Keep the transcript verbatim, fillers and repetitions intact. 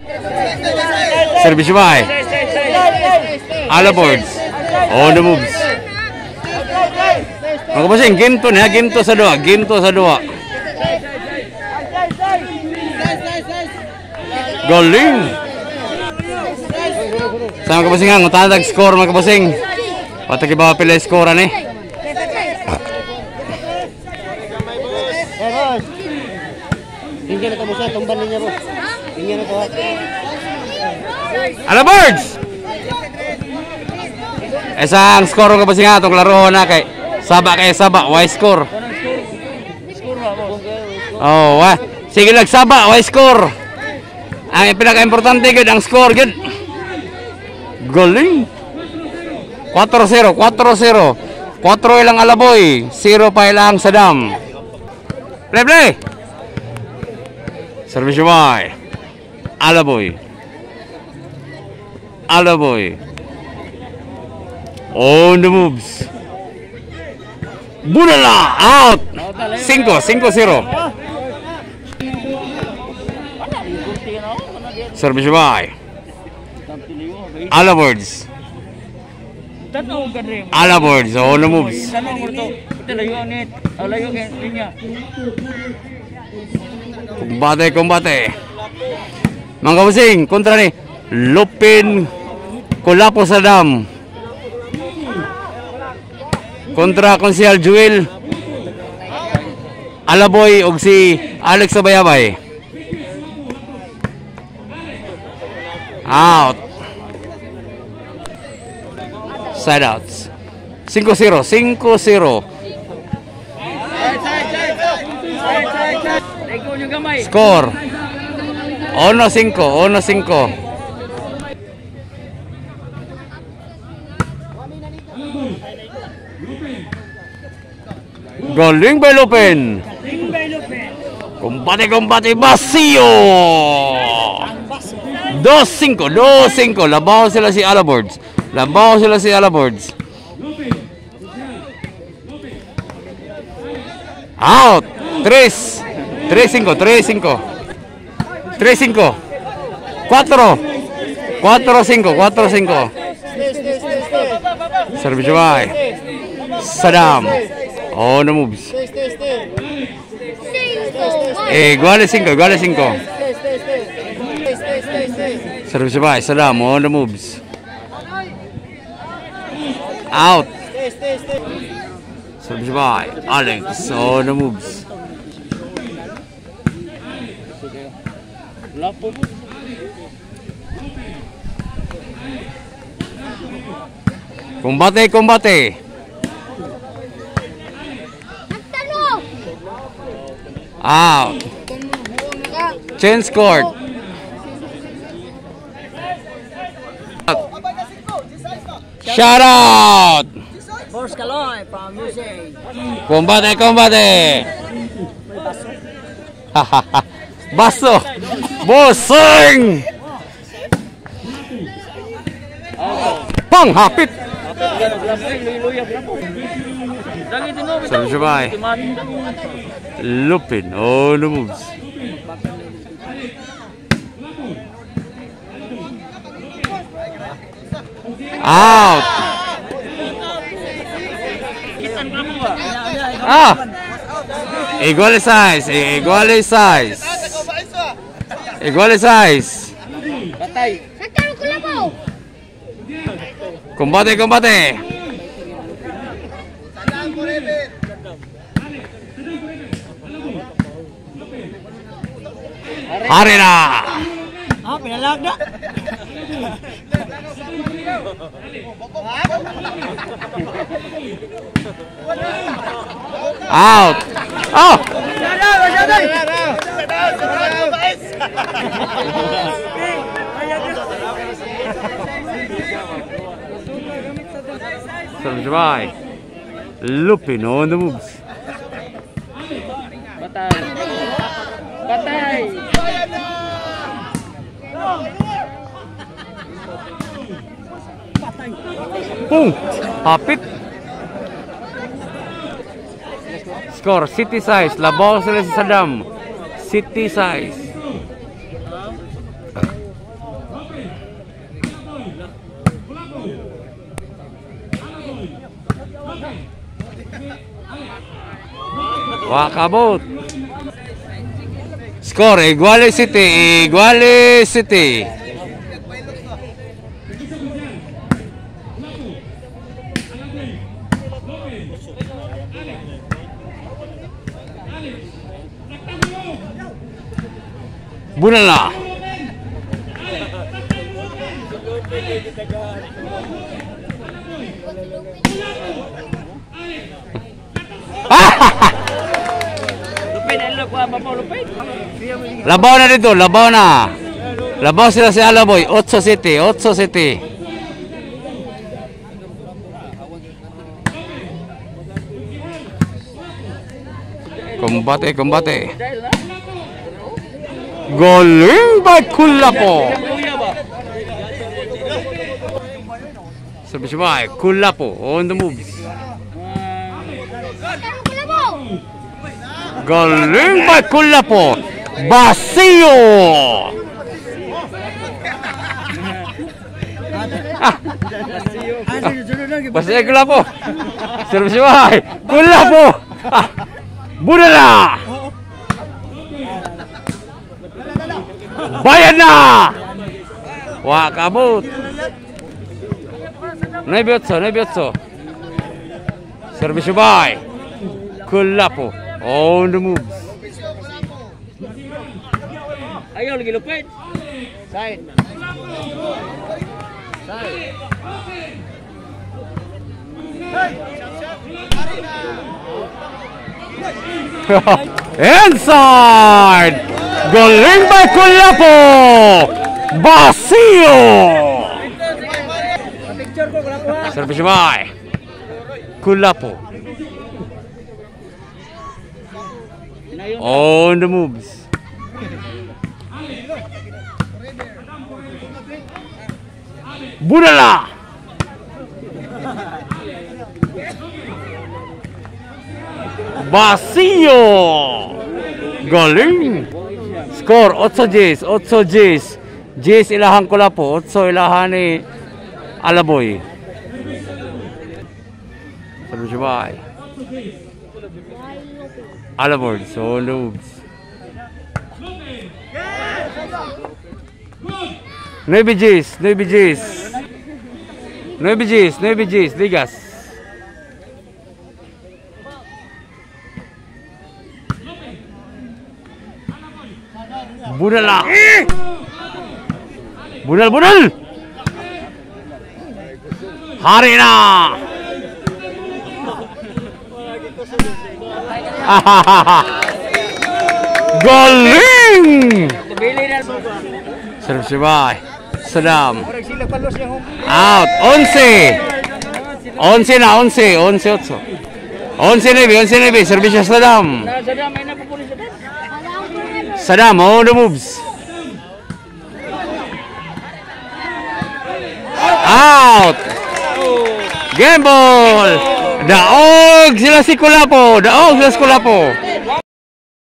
Service by Alabords. On the moves. Mga bossing, game to na, game to sa dua, game to sa dua. Galing. Sa mga bossing ang utandag score mga bossing. Patag iba pila score ani. Tingnan na mo sa tumban niya bro. Tingnan na to. Alabords. Isang score ka bossing atong laro na kay Saba kay Saba, why score? Oh, wah. Sige lang Saba, why score? Ang pinaka-importante gud ang score gud. Galing. four zero, four zero. four ilang Alaboy, zero pa ilang Sadam. Play play. Service by Alaboy. Alaboy. On the moves. Bunala out. Cinco, cinco zero. Service by Alabords. Alabords on the moves. Kumbate, kumbate. Mga kabusing, kontra ni Lupin Kulapo Sadam kontra Konsyal Jewel Alaboy og si Alex Sabayabay. Out. Side outs. Cinco zero, cinco zero. Score. Ono cinco, ono cinco. Galing by Lupin. Kumbate, kumbate, Basio. Dos cinco, dos cinco. Labaw sila si Alabords. Labaw sila si Alabords. Out. Tres. Tres cinco, tres cinco. Tres cinco. Cuatro. Cuatro cinco, cuatro cinco. Service by Sadam. On the moves. Eh, igual cinco, igual cinco. Service by Sadam. On the moves. Out. Service by Alex. On the moves. Combate, combate. Out. Change court. Shout out. Boss Kaloy from U S A. Combate, combate. Baso. Bossing. Panghapit. Service by Lupin on the moves. Out. Ah. Igual size, igual size. Igual size. Combate, combate. Hari na. Ah, pinalag na. Out. Oh. Service by Lupin on the moves. Batay. Batay. Boom. Hapit. Score city size. Labaw sila si Sadam. City size. Wakabot. Score, Iguales City, Iguales City. Bunala. Labaw na dito, labaw na. Labaw sila si Alaboy, eight City, eight City. Combate, combate. Galing by Kulapo. Sabay-sabay, Kulapo on the moves. Galing by Kulapo. Vacío. Ah. Vacío Kulapo. Sabay-sabay, Kulapo. Ah. Bunala. Bayad na! Wakabot! Naibiyotso, naibiyotso. Service by Kulapo on the moves. Ayaw lagi lupit. Side. Side. Inside! Galing by Kulapo! Vacío! Service by Kulapo on the moves. Bunala! Vacío! Galing! Score, eight Gs, eight Gs. Gs ilahan Kulapo, eight ilahan ni Alaboy. Service by Alaboy, so noobs. nine Gs, nine Gs. nine Gs, nine Gs, ligas. Bunala. Bunal, bunal. Hari na. Galing. Service by Saddam. Out. Onse. Onse na, onse. Onse, otso. Onse nebi, onse nebi. Service Saddam. Saddam on the moves. Out. Game ball. Daog sila si Kulapo. Daog sila si Kulapo.